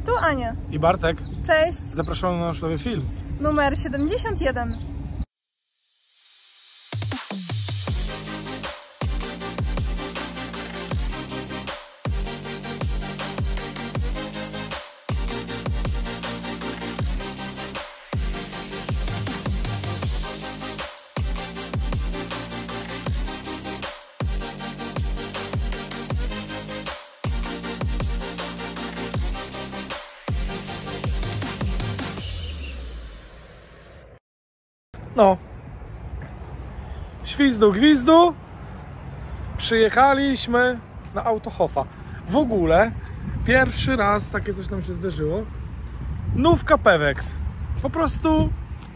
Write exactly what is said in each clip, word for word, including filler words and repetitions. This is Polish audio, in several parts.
Tu Ania i Bartek. Cześć. Zapraszamy na nasz nowy film. Numer siedemdziesiąt jeden. No, świzdu gwizdu, przyjechaliśmy na Autohofa. W ogóle pierwszy raz takie coś nam się zdarzyło. Nówka Pewex. Po prostu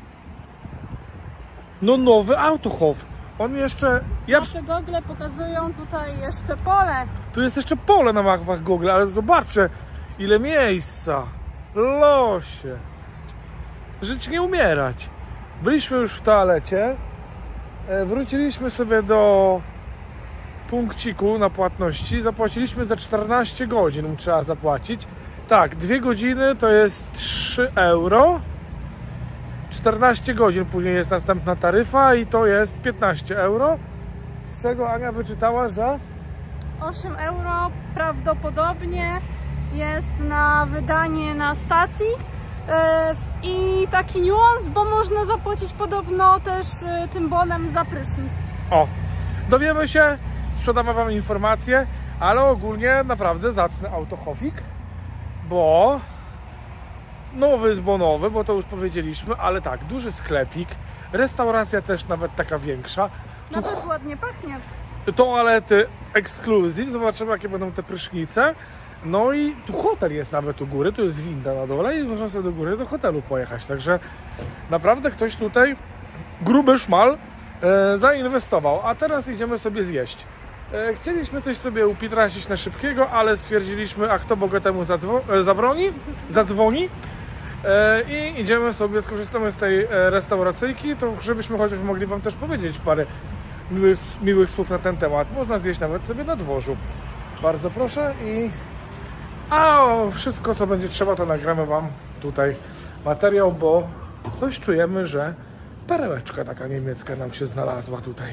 no nowy Autohof. On jeszcze... Ja... Nasze gogle pokazują tutaj jeszcze pole. Tu jest jeszcze pole na mapach Google, ale zobaczcie ile miejsca. Losie. Żyć nie umierać. Byliśmy już w toalecie, wróciliśmy sobie do punkciku na płatności, zapłaciliśmy za czternaście godzin, trzeba zapłacić. Tak, dwie godziny to jest trzy euro, czternaście godzin później jest następna taryfa i to jest piętnaście euro, z czego Ania wyczytała, że osiem euro prawdopodobnie jest na wydanie na stacji. I taki niuans, bo można zapłacić podobno też tym bonem za prysznic. O, dowiemy się, sprzedamy wam informacje, ale ogólnie naprawdę zacny autohofik, bo nowy, bo nowy, bo to już powiedzieliśmy, ale tak, duży sklepik, restauracja też nawet taka większa. Nawet tu ładnie pachnie. Toalety ekskluzyw, zobaczymy jakie będą te prysznice. No i tu hotel jest nawet u góry, tu jest winda na dole i można sobie do góry do hotelu pojechać. Także naprawdę ktoś tutaj gruby szmal e, zainwestował. A teraz idziemy sobie zjeść. E, chcieliśmy coś sobie upitracić na szybkiego, ale stwierdziliśmy, a kto bogatemu e, zabroni, zadzwoni. E, I idziemy sobie, skorzystamy z tej e, restauracyjki, to żebyśmy chociaż mogli wam też powiedzieć parę miłych, miłych słów na ten temat. Można zjeść nawet sobie na dworzu. Bardzo proszę i... A wszystko co będzie trzeba to nagramy wam tutaj materiał, bo coś czujemy, że perełeczka taka niemiecka nam się znalazła tutaj.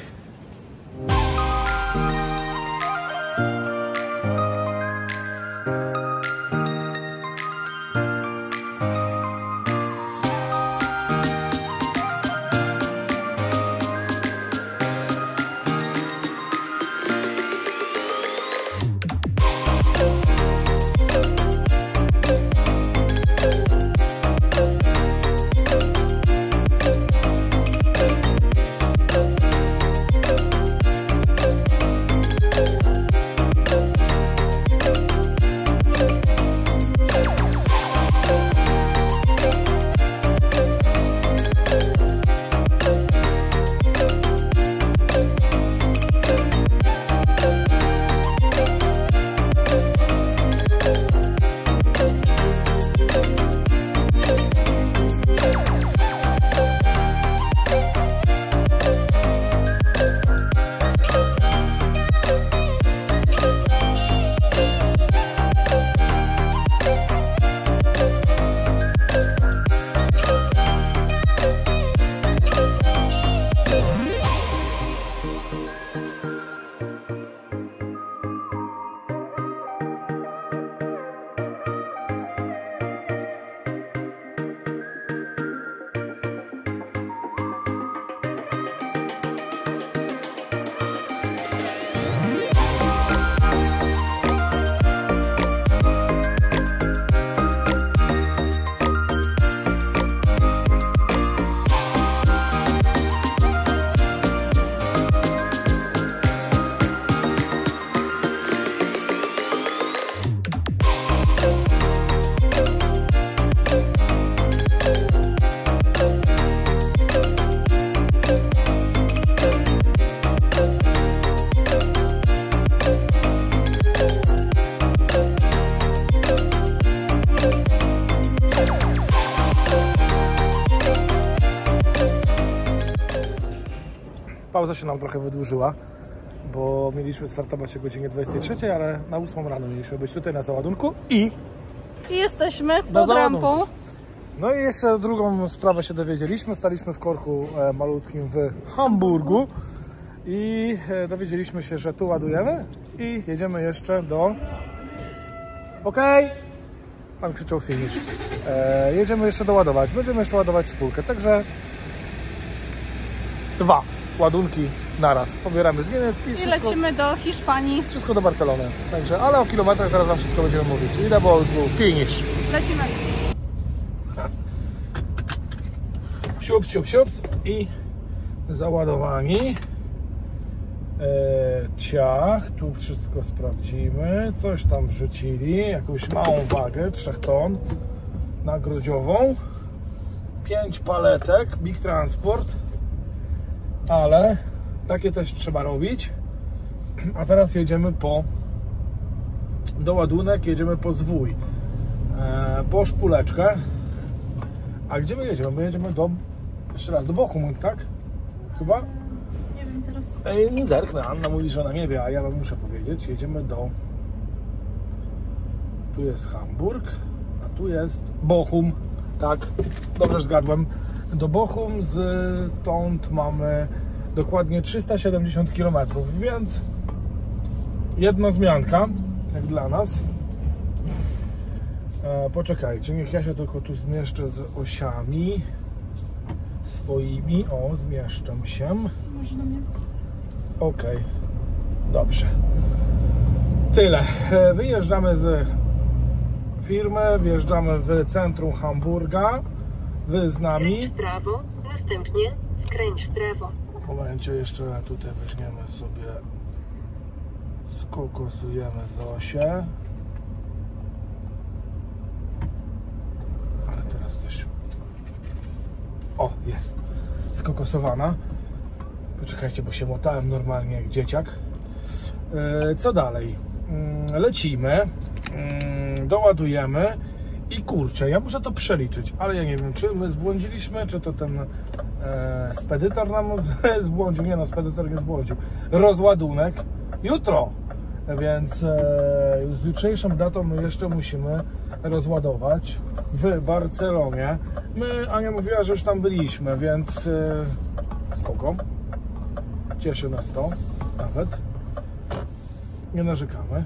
Pauza się nam trochę wydłużyła, bo mieliśmy startować o godzinie dwudziestej trzeciej, ale na ósmą rano mieliśmy być tutaj na załadunku i I jesteśmy pod rampą. No i jeszcze drugą sprawę się dowiedzieliśmy. Staliśmy w korku e, malutkim w Hamburgu i e, dowiedzieliśmy się, że tu ładujemy i jedziemy jeszcze do... Okej! Okay. Pan krzyczał finish. E, jedziemy jeszcze doładować. Będziemy jeszcze ładować szpulkę, także dwa ładunki naraz. Pobieramy z Niemiec i, I wszystko, lecimy do Hiszpanii. Wszystko do Barcelony. Także, ale o kilometrach zaraz wam wszystko będziemy mówić. Ile, bo już był finish. Lecimy. Siup, siup, siup i załadowani. Eee, ciach, tu wszystko sprawdzimy. Coś tam wrzucili, jakąś małą wagę, trzech ton na grudziową. pięć paletek, big transport. Ale takie też trzeba robić. A teraz jedziemy po doładunek, jedziemy po zwój, eee, po szpuleczkę. A gdzie my jedziemy? My jedziemy do, jeszcze raz, do Bochum, tak? Chyba? Nie wiem teraz. Ej, nie zerknę, Anna mówi, że ona nie wie, a ja wam muszę powiedzieć. Jedziemy do... Tu jest Hamburg, a tu jest Bochum. Tak, dobrze zgadłem. Do Bochum, stąd mamy dokładnie trzysta siedemdziesiąt kilometrów, więc jedna zmianka, jak dla nas. E, poczekajcie, niech ja się tylko tu zmieszczę z osiami swoimi. O, zmieszczę się. Może do mnie. Ok, dobrze. Tyle. E, wyjeżdżamy z firmy, wjeżdżamy w centrum Hamburga. Wy z nami. Skręć w prawo, następnie skręć w prawo. W momencie jeszcze tutaj weźmiemy sobie, skokosujemy Zosię. Ale teraz coś... O, jest skokosowana. Poczekajcie, bo się motałem normalnie jak dzieciak. Yy, co dalej? Yy, lecimy, yy, doładujemy. I kurczę, ja muszę to przeliczyć, ale ja nie wiem, czy my zbłądziliśmy, czy to ten e, spedytor nam zbłądził. Nie no, spedytor nie zbłądził. Rozładunek jutro, więc e, z jutrzejszą datą my jeszcze musimy rozładować w Barcelonie. My, Ania mówiła, że już tam byliśmy, więc e, spoko. Cieszy nas to nawet. Nie narzekamy.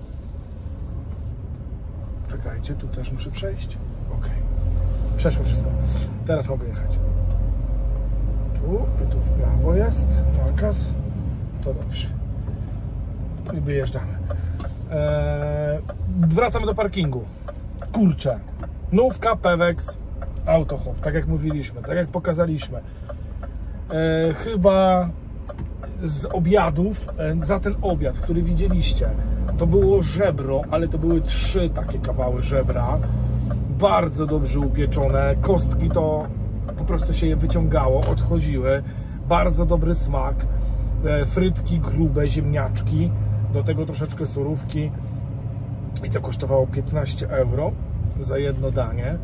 Czekajcie, tu też muszę przejść. Ok. Przeszło wszystko. Teraz mogę jechać. Tu i tu w prawo jest nakaz. To dobrze. I wyjeżdżamy. Eee, wracamy do parkingu. Kurczę. Nówka, Pewex, Autohof. Tak jak mówiliśmy, tak jak pokazaliśmy. Eee, chyba z obiadów, e, za ten obiad, który widzieliście, to było żebro, ale to były trzy takie kawały żebra. Bardzo dobrze upieczone. Kostki to po prostu się je wyciągało, odchodziły. Bardzo dobry smak. Frytki grube, ziemniaczki. Do tego troszeczkę surówki. I to kosztowało piętnaście euro za jedno danie.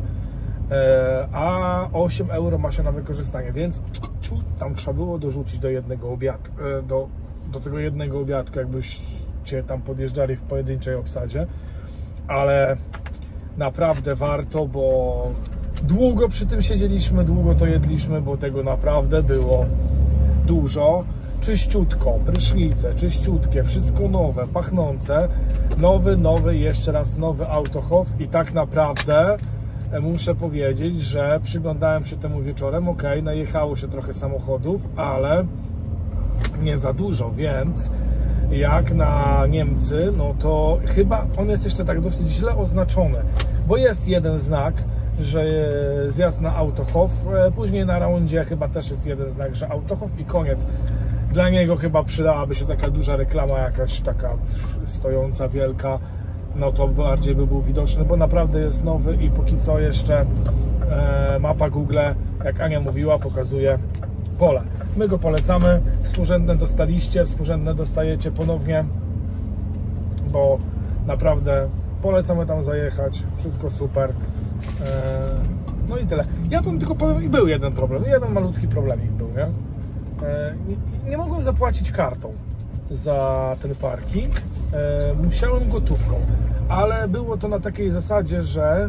A osiem euro ma się na wykorzystanie, więc tam trzeba było dorzucić do jednego obiadku. Do, do tego jednego obiadku, jakbyś Cię tam podjeżdżali w pojedynczej obsadzie, ale naprawdę warto, bo długo przy tym siedzieliśmy, długo to jedliśmy, bo tego naprawdę było dużo. Czyściutko, prysznice, czyściutkie, wszystko nowe, pachnące, nowy, nowy, jeszcze raz nowy Autohof i tak naprawdę muszę powiedzieć, że przyglądałem się temu wieczorem, ok, najechało się trochę samochodów, ale nie za dużo, więc jak na Niemcy, no to chyba on jest jeszcze tak dosyć źle oznaczony, bo jest jeden znak, że zjazd na Autohof, później na raundzie chyba też jest jeden znak, że Autohof i koniec. Dla niego chyba przydałaby się taka duża reklama, jakaś taka stojąca, wielka, no to bardziej by był widoczny, bo naprawdę jest nowy i póki co jeszcze e, mapa Google, jak Ania mówiła, pokazuje pole. My go polecamy, współrzędne dostaliście, współrzędne dostajecie ponownie, bo naprawdę polecamy tam zajechać, wszystko super. E, no i tyle. Ja bym tylko powiem, i był jeden problem, jeden malutki problemik był, nie? E, nie, nie mogłem zapłacić kartą za ten parking e, musiałem gotówką, ale było to na takiej zasadzie, że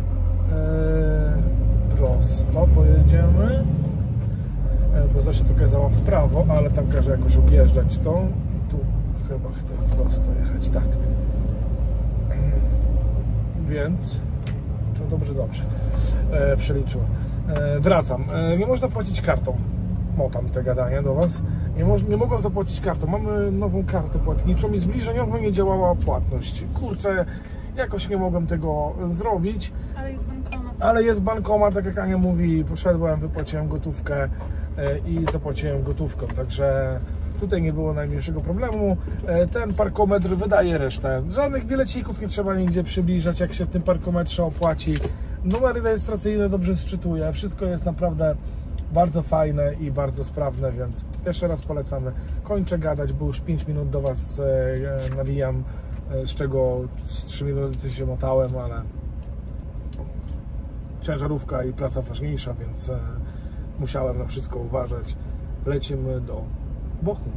e, prosto pojedziemy, e, bo Zosia tu kazała w prawo, ale tam każe jakoś objeżdżać tą i tu chyba chcę prosto jechać, tak. Więc, czy dobrze, dobrze, e, przeliczyłem. E, wracam. E, nie można płacić kartą. Motam te gadanie do Was. Nie, mo nie mogłem zapłacić kartą. Mamy nową kartę płatniczą i zbliżeniowo nie działała płatność. Kurczę, jakoś nie mogłem tego zrobić. Ale jest bankomat. Ale jest bankomat, tak jak Ania mówi. Poszedłem, wypłaciłem gotówkę e, i zapłaciłem gotówką. Także tutaj nie było najmniejszego problemu. E, ten parkometr wydaje resztę. Żadnych bilecików nie trzeba nigdzie przybliżać, jak się w tym parkometrze opłaci. Numery rejestracyjne dobrze sczytuje. Wszystko jest naprawdę bardzo fajne i bardzo sprawne, więc jeszcze raz polecamy. Kończę gadać, bo już pięć minut do Was e, nawijam, e, z czego z trzy minuty się motałem, ale ciężarówka i praca ważniejsza, więc e, musiałem na wszystko uważać. Lecimy do Bochum.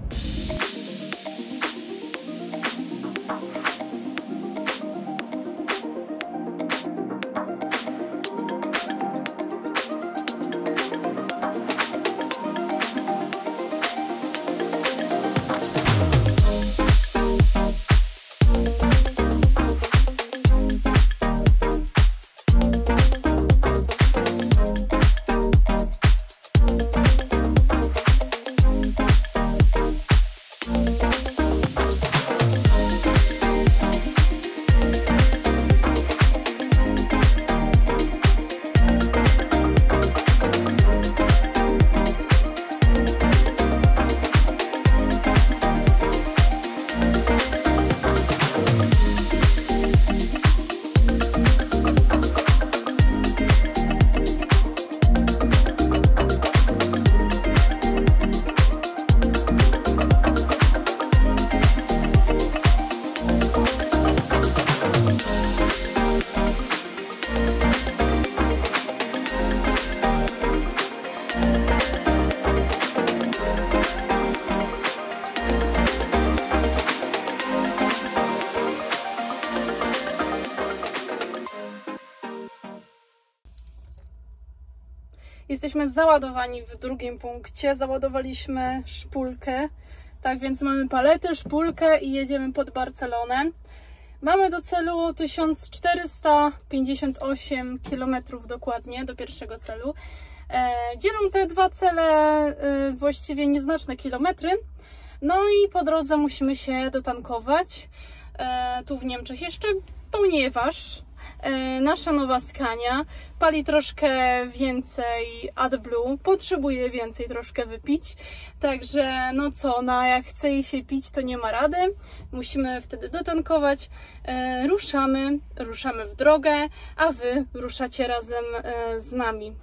Jesteśmy załadowani w drugim punkcie, załadowaliśmy szpulkę, tak więc mamy paletę, szpulkę i jedziemy pod Barcelonę. Mamy do celu tysiąc czterysta pięćdziesiąt osiem kilometrów dokładnie do pierwszego celu. E, dzielą te dwa cele e, właściwie nieznaczne kilometry. No i po drodze musimy się dotankować. E, tu w Niemczech jeszcze, ponieważ nasza nowa Scania pali troszkę więcej AdBlue, potrzebuje więcej troszkę wypić, także no co, no jak chce jej się pić, to nie ma rady, musimy wtedy dotankować, e, ruszamy, ruszamy w drogę, a Wy ruszacie razem e, z nami.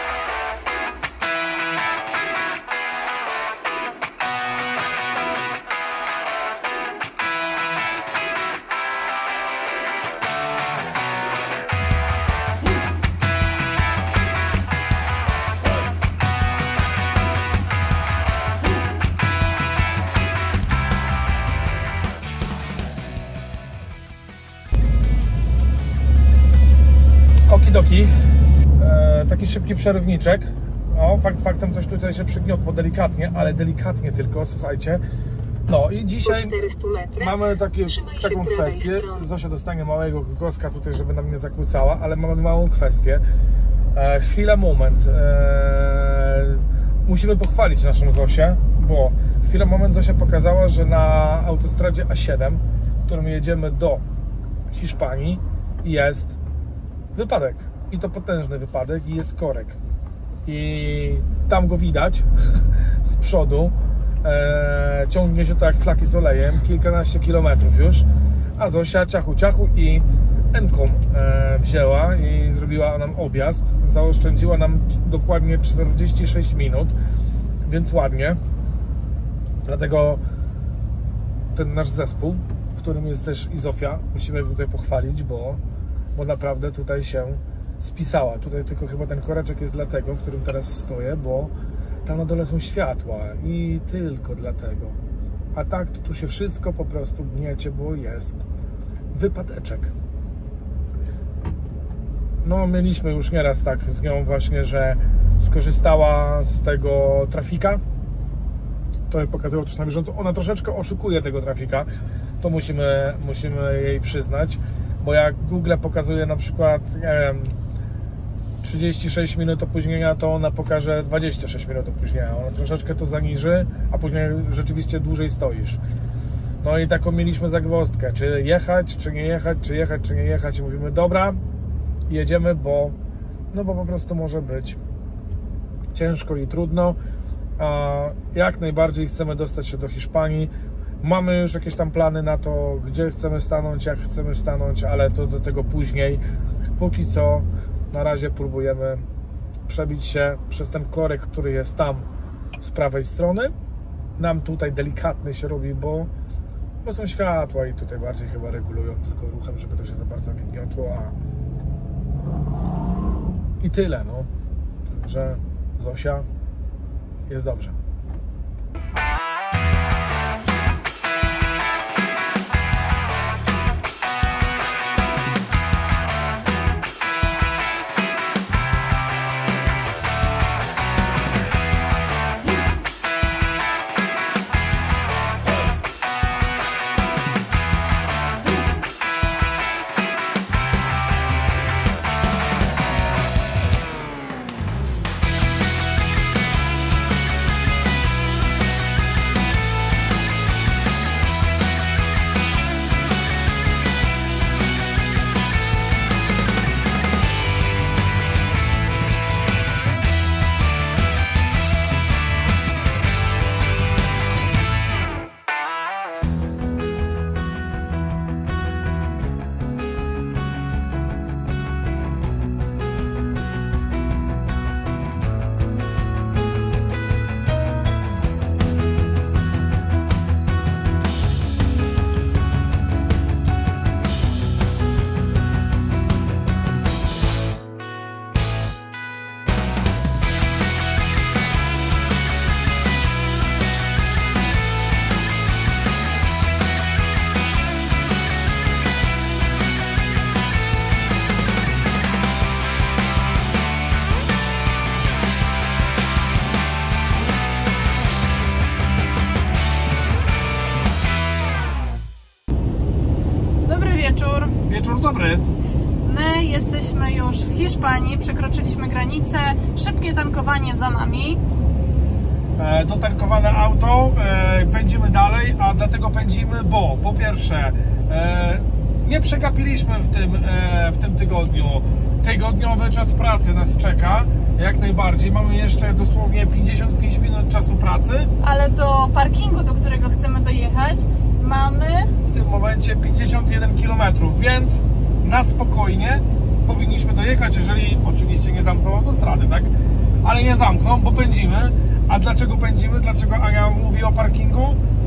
Okidoki, e, taki szybki przerywniczek. O, fakt faktem ktoś tutaj się przygniotło delikatnie, ale delikatnie tylko, słuchajcie. No i dzisiaj mamy takie, taką kwestię. Zosia dostanie małego kokoska tutaj, żeby nam nie zakłócała, ale mamy małą kwestię. E, chwila, moment. E, musimy pochwalić naszą Zosię, bo chwila, moment Zosia pokazała, że na autostradzie A siedem, którą jedziemy do Hiszpanii, jest wypadek. I to potężny wypadek i jest korek. I tam go widać z przodu. E, ciągnie się to jak flaki z olejem, kilkanaście kilometrów już. A Zosia ciachu ciachu i Enką e, wzięła i zrobiła nam objazd. Zaoszczędziła nam dokładnie czterdzieści sześć minut, więc ładnie. Dlatego ten nasz zespół, w którym jest też i Zofia, musimy tutaj pochwalić, bo bo naprawdę tutaj się spisała. Tutaj tylko chyba ten koreczek jest dlatego, w którym teraz stoję, bo tam na dole są światła i tylko dlatego. A tak to tu się wszystko po prostu gniecie, bo jest wypadeczek. No mieliśmy już nieraz tak z nią właśnie, że skorzystała z tego trafika. To mi pokazało też na bieżąco. Ona troszeczkę oszukuje tego trafika. To musimy, musimy jej przyznać. Bo jak Google pokazuje na przykład, nie wiem, trzydzieści sześć minut opóźnienia, to ona pokaże dwadzieścia sześć minut opóźnienia. Ona troszeczkę to zaniży, a później rzeczywiście dłużej stoisz. No i taką mieliśmy zagwozdkę, czy jechać, czy nie jechać, czy jechać, czy nie jechać. I mówimy, dobra, jedziemy, bo, no bo po prostu może być ciężko i trudno. A jak najbardziej chcemy dostać się do Hiszpanii. Mamy już jakieś tam plany na to, gdzie chcemy stanąć, jak chcemy stanąć, ale to do tego później. Póki co na razie próbujemy przebić się przez ten korek, który jest tam z prawej strony. Nam tutaj delikatny się robi, bo, bo są światła i tutaj bardziej chyba regulują tylko ruchem, żeby to się za bardzo nie gniotło, a i tyle, no. Także Zosia, jest dobrze. Wieczór dobry. My jesteśmy już w Hiszpanii, przekroczyliśmy granicę, szybkie tankowanie za nami. E, dotankowane auto, e, pędzimy dalej, a dlatego pędzimy, bo po pierwsze e, nie przegapiliśmy w tym, e, w tym tygodniu. Tygodniowy czas pracy nas czeka, jak najbardziej. Mamy jeszcze dosłownie pięćdziesiąt pięć minut czasu pracy. Ale do parkingu, do którego chcemy dojechać, mamy w tym momencie pięćdziesiąt jeden kilometrów, więc na spokojnie powinniśmy dojechać, jeżeli oczywiście nie zamkną autostrady, tak? Ale nie zamkną, bo pędzimy. A dlaczego pędzimy? Dlaczego Ania mówi o parkingu?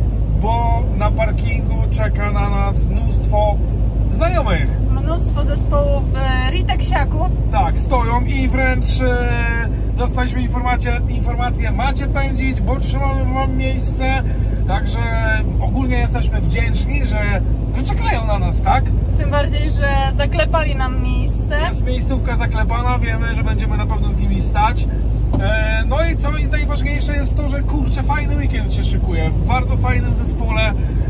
Bo na parkingu czeka na nas mnóstwo znajomych. Mnóstwo zespołów e, Riteksiaków. Tak, stoją i wręcz e, dostaliśmy informację, informację, macie pędzić, bo trzymamy wam miejsce. Także ogólnie jesteśmy wdzięczni, że, że czekają na nas, tak? Tym bardziej, że zaklepali nam miejsce. Jest miejscówka zaklepana, wiemy, że będziemy na pewno z nimi stać. E, no i co i najważniejsze jest to, że kurczę, fajny weekend się szykuje. W bardzo fajnym zespole,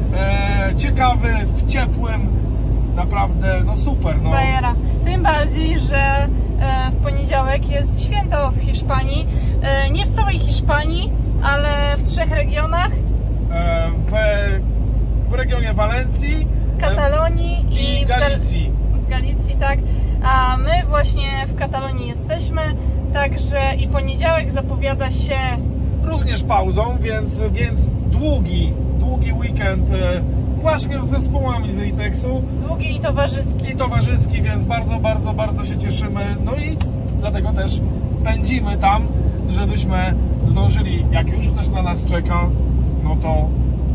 e, ciekawy, w ciepłym, naprawdę, no super. No. Bajera. Tym bardziej, że e, w poniedziałek jest święto w Hiszpanii. E, nie w całej Hiszpanii, ale w trzech regionach. E, w, w regionie Walencji, Katalonii i, i Galicji. W Galicji, tak. A my właśnie w Katalonii jesteśmy, także i poniedziałek zapowiada się również pauzą, więc, więc długi, długi weekend właśnie z zespołami z Ritexu. Długi i towarzyski. I towarzyski, więc bardzo, bardzo, bardzo się cieszymy. No i dlatego też pędzimy tam, żebyśmy zdążyli, jak już ktoś na nas czeka, no to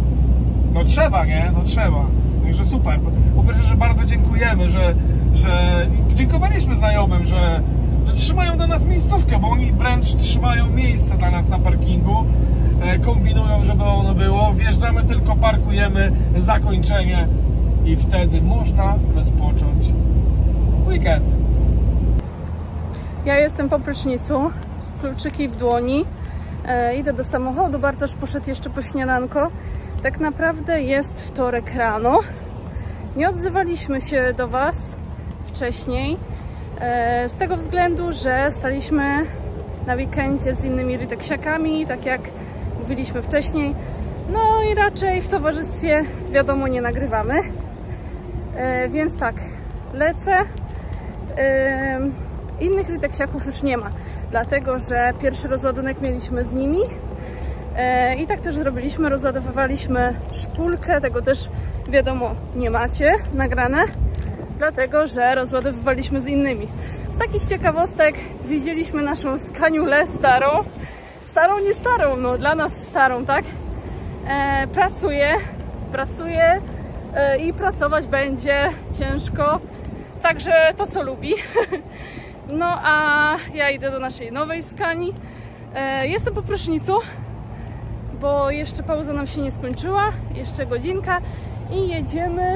no trzeba, nie? No trzeba. Także super. Po pierwsze, że bardzo dziękujemy, że, że dziękowaliśmy znajomym, że, że trzymają dla nas miejscówkę, bo oni wręcz trzymają miejsce dla nas na parkingu. kombinują, żeby ono było. Wjeżdżamy, tylko parkujemy, zakończenie i wtedy można rozpocząć weekend. Ja jestem po prysznicu, kluczyki w dłoni, e, idę do samochodu, Bartosz poszedł jeszcze po śniadanko. Tak naprawdę jest wtorek rano. Nie odzywaliśmy się do Was wcześniej, e, z tego względu, że staliśmy na weekendzie z innymi ryteksiakami, tak jak mówiliśmy wcześniej. No i raczej w towarzystwie, wiadomo, nie nagrywamy. E, więc tak, lecę. E, innych ryteksiaków już nie ma, dlatego że pierwszy rozładunek mieliśmy z nimi. E, I tak też zrobiliśmy, rozładowywaliśmy szpulkę, tego też wiadomo nie macie nagrane, dlatego że rozładowywaliśmy z innymi. Z takich ciekawostek widzieliśmy naszą Scaniulę starą, starą nie starą, no dla nas starą, tak? E, pracuje, pracuje e, i pracować będzie ciężko, także to co lubi. No a ja idę do naszej nowej Scanii. E, jestem po prysznicu, bo jeszcze pauza nam się nie skończyła, jeszcze godzinka i jedziemy.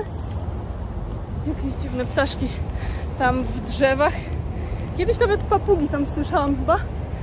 Jakieś dziwne ptaszki tam w drzewach. Kiedyś nawet papugi tam słyszałam chyba.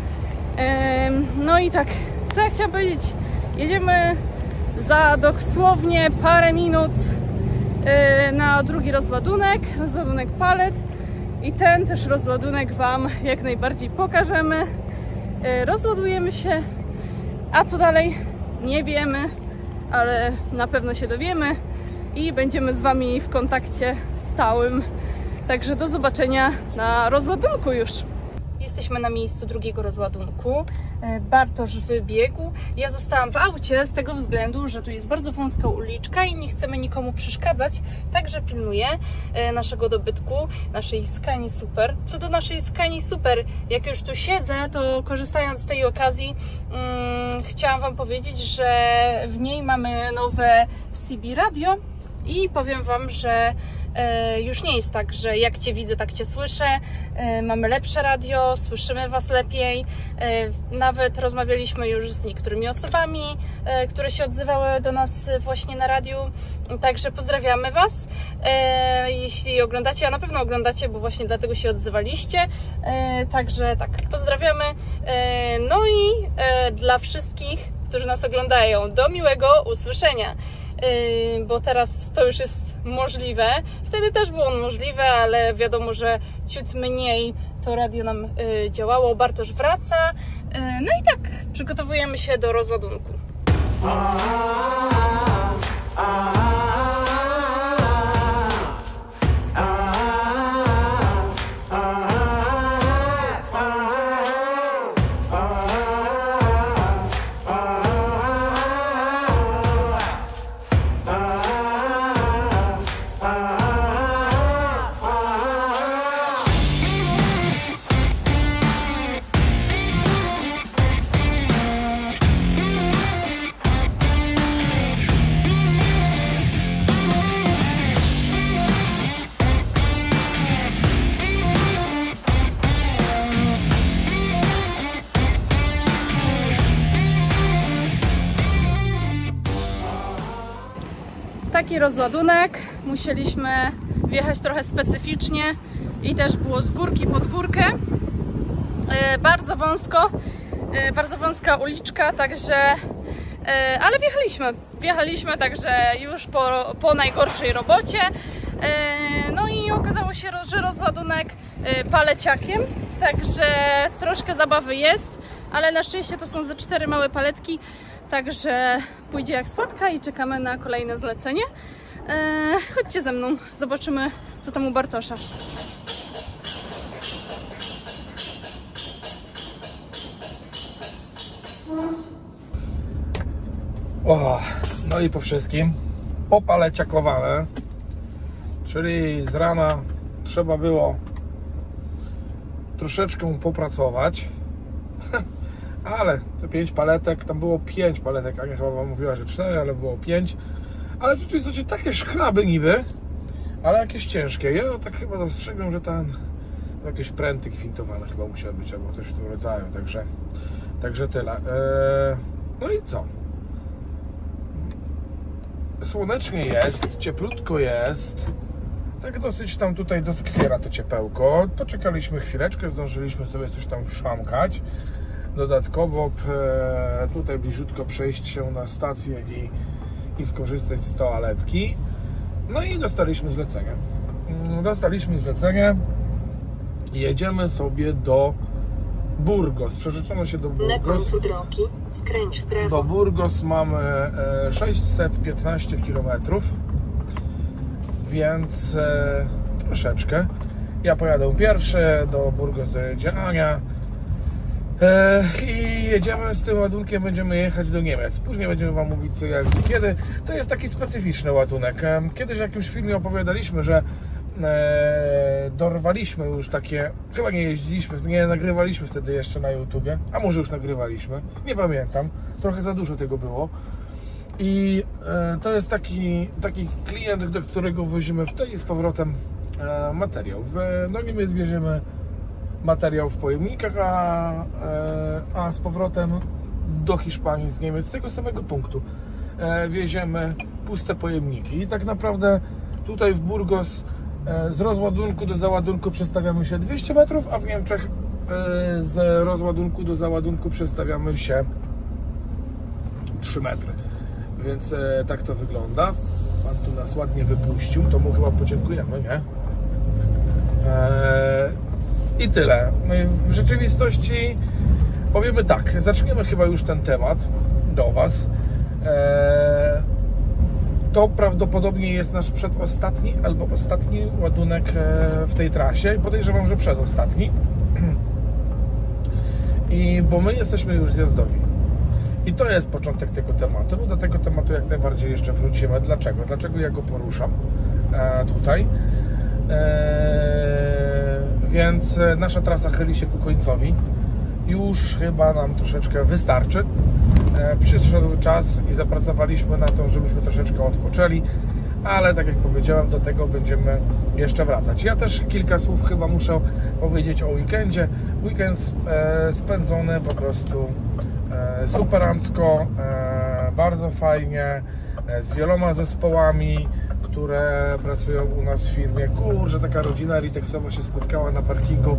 Ehm, no i tak, co ja chciałam powiedzieć? Jedziemy za dosłownie parę minut yy, na drugi rozładunek, rozładunek palet. I ten też rozładunek Wam jak najbardziej pokażemy. Yy, rozładujemy się, a co dalej? Nie wiemy, ale na pewno się dowiemy i będziemy z Wami w kontakcie stałym. Także do zobaczenia na rozładunku już. Jesteśmy na miejscu drugiego rozładunku. Bartosz wybiegł. Ja zostałam w aucie z tego względu, że tu jest bardzo wąska uliczka i nie chcemy nikomu przeszkadzać. Także pilnuję naszego dobytku, naszej Scanii Super. Co do naszej Scanii Super, jak już tu siedzę, to korzystając z tej okazji hmm, chciałam Wam powiedzieć, że w niej mamy nowe C B radio i powiem Wam, że już nie jest tak, że jak Cię widzę, tak Cię słyszę. Mamy lepsze radio, słyszymy Was lepiej. Nawet rozmawialiśmy już z niektórymi osobami, które się odzywały do nas właśnie na radiu. Także pozdrawiamy Was. Jeśli oglądacie, a na pewno oglądacie, bo właśnie dlatego się odzywaliście. Także tak, pozdrawiamy. No i dla wszystkich, którzy nas oglądają, do miłego usłyszenia. Yy, bo teraz to już jest możliwe. Wtedy też było możliwe, ale wiadomo, że ciut mniej to radio nam yy, działało. Bartosz wraca. Yy, no i tak, przygotowujemy się do rozładunku. Taki rozładunek, musieliśmy wjechać trochę specyficznie i też było z górki pod górkę. E, bardzo wąsko, e, bardzo wąska uliczka, także, e, ale wjechaliśmy, wjechaliśmy także już po, po najgorszej robocie. E, no i okazało się, że rozładunek e, paleciakiem, także troszkę zabawy jest, ale na szczęście to są ze cztery małe paletki. Także pójdzie jak spotka i czekamy na kolejne zlecenie. Eee, chodźcie ze mną, zobaczymy co tam u Bartosza. O, no i po wszystkim popaleciakowane, czyli z rana trzeba było troszeczkę popracować. Ale te pięć paletek, tam było pięć paletek, Ania chyba Wam mówiła, że cztery, ale było pięć. Ale rzeczywiście takie szkraby niby, ale jakieś ciężkie. Ja tak chyba dostrzegłem, że tam jakieś pręty kwintowane chyba musiały być, albo coś w tym rodzaju, także, także tyle. Eee, No i co? Słonecznie jest, cieplutko jest. Tak dosyć tam tutaj doskwiera to ciepełko. Poczekaliśmy chwileczkę, zdążyliśmy sobie coś tam wszamkać. Dodatkowo e, tutaj bliziutko przejść się na stację i, i skorzystać z toaletki. No i dostaliśmy zlecenie. Dostaliśmy zlecenie. Jedziemy sobie do Burgos. Przerzeczono się do Burgos. Na końcu drogi skręć w prawo. Do Burgos mamy sześćset piętnaście kilometrów, więc e, troszeczkę. Ja pojadę pierwszy, do Burgos dojedzie Ania e, i jedziemy z tym ładunkiem, będziemy jechać do Niemiec. Później będziemy Wam mówić co, jak i kiedy. To jest taki specyficzny ładunek. Kiedyś w jakimś filmie opowiadaliśmy, że e, dorwaliśmy już takie, chyba nie jeździliśmy, nie nagrywaliśmy wtedy jeszcze na YouTubie, a może już nagrywaliśmy, nie pamiętam, trochę za dużo tego było. I e, to jest taki, taki klient, do którego wozimy w tej i z powrotem e, materiał. W, do Niemiec wieziemy materiał w pojemnikach, a, e, a z powrotem do Hiszpanii z Niemiec z tego samego punktu e, wieziemy puste pojemniki. I tak naprawdę tutaj w Burgos e, z rozładunku do załadunku przestawiamy się dwieście metrów, a w Niemczech e, z rozładunku do załadunku przestawiamy się trzy metry. Więc e, tak to wygląda. Pan tu nas ładnie wypuścił, to mu chyba podziękujemy, nie? E, I tyle. W rzeczywistości powiemy tak, zaczniemy chyba już ten temat do Was. E, to prawdopodobnie jest nasz przedostatni albo ostatni ładunek w tej trasie. Podejrzewam, że przedostatni. I bo my jesteśmy już zjazdowi. I to jest początek tego tematu. My do tego tematu jak najbardziej jeszcze wrócimy. Dlaczego? Dlaczego ja go poruszam e, tutaj? E, więc nasza trasa chyli się ku końcowi. Już chyba nam troszeczkę wystarczy. E, przyszedł czas i zapracowaliśmy na to, żebyśmy troszeczkę odpoczęli. Ale tak jak powiedziałem, do tego będziemy jeszcze wracać. Ja też kilka słów chyba muszę powiedzieć o weekendzie. Weekend e, spędzony po prostu superancko, bardzo fajnie, z wieloma zespołami, które pracują u nas w firmie. Kurczę, taka rodzina Ritexowa się spotkała na parkingu.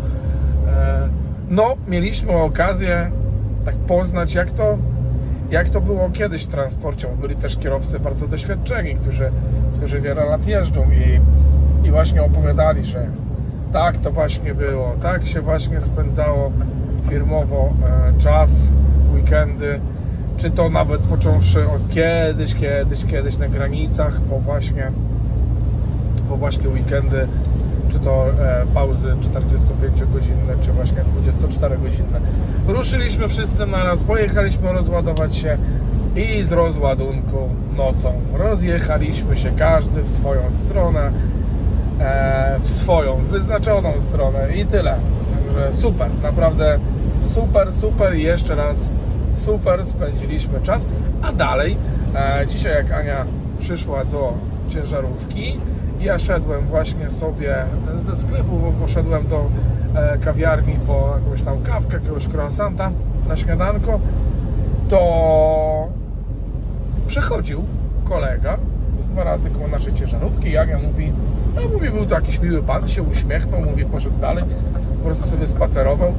No, mieliśmy okazję tak poznać, jak to, jak to było kiedyś w transporcie. Byli też kierowcy bardzo doświadczeni, którzy, którzy wiele lat jeżdżą i, i właśnie opowiadali, że tak to właśnie było, tak się właśnie spędzało firmowo czas, weekendy, czy to nawet począwszy od kiedyś, kiedyś, kiedyś na granicach, po właśnie, po właśnie weekendy, czy to e, pauzy czterdziestopięciogodzinne, czy właśnie dwudziestoczterogodzinne. Ruszyliśmy wszyscy naraz, pojechaliśmy rozładować się i z rozładunku nocą rozjechaliśmy się każdy w swoją stronę, e, w swoją wyznaczoną stronę i tyle. Także super, naprawdę super, super i jeszcze raz super spędziliśmy czas. A dalej, e, dzisiaj jak Ania przyszła do ciężarówki, ja szedłem właśnie sobie ze sklepu, bo poszedłem do e, kawiarni po jakąś tam kawkę, jakiegoś croissanta na śniadanko, to przechodził kolega z dwa razy koło naszej ciężarówki i Ania mówi, no mówi, był to jakiś miły pan, się uśmiechnął, mówi, poszedł dalej, po prostu sobie spacerował,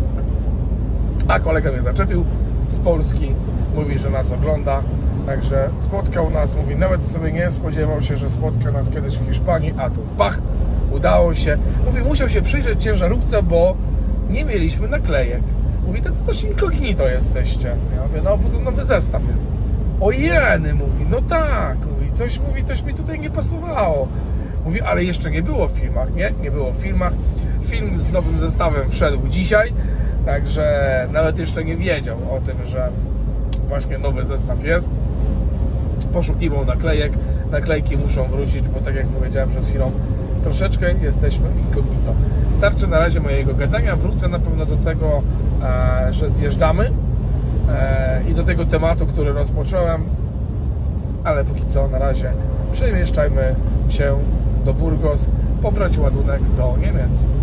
a kolega mnie zaczepił z Polski, mówi, że nas ogląda, także spotkał nas, mówi, nawet sobie nie spodziewał się, że spotka nas kiedyś w Hiszpanii, a tu bach, udało się. Mówi, musiał się przyjrzeć ciężarówce, bo nie mieliśmy naklejek. Mówi, to coś incognito jesteście. Ja mówię, no bo to nowy zestaw jest. O jeny, mówi, no tak, mówi, coś, mówi, coś mi tutaj nie pasowało. Mówi, ale jeszcze nie było w filmach, nie? Nie było w filmach. Film z nowym zestawem wszedł dzisiaj, także nawet jeszcze nie wiedział o tym, że właśnie nowy zestaw jest. Poszukiwał naklejek. Naklejki muszą wrócić, bo tak jak powiedziałem przed chwilą, troszeczkę jesteśmy incognito. Starczy na razie mojego gadania. Wrócę na pewno do tego, że zjeżdżamy i do tego tematu, który rozpocząłem, ale póki co na razie przemieszczajmy się do Burgos, pobrać ładunek do Niemiec.